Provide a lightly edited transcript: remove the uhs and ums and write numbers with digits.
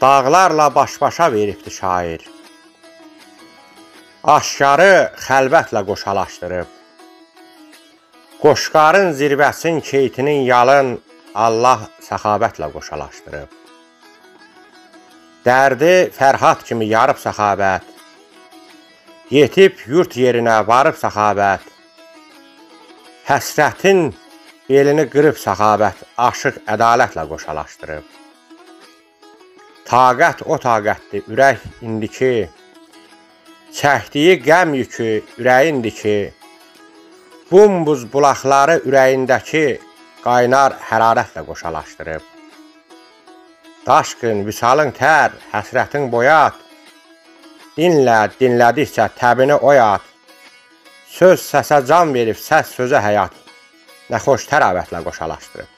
dağlarla baş-başa veribdi şair. Aşkarı xəlvətlə qoşalaşdırıb. Qoşqarın zirvəsin keytinin yalın Allah səxavətlə qoşalaşdırıb. Dərdi Fərhad kimi yarıb səxavət, yetib yurt yerinə varıb səxavət, həsrətin belini qırıb səxavət, aşıq ədalətlə qoşalaşdırıb. Taqət o taqətdir, ürək indiki, çəkdiyi qəm yükü ürəyindir ki, bumbuz bulaqları ürəyindəki qaynar hərarətlə qoşalaşdırıb. Daşqın, vüsalın tər, həsrətin boyat, dinlə, dinlədikcə təbini oyat, söz səsə can verib, səs sözə həyat, nə xoş təravətlə qoşalaşdırıb.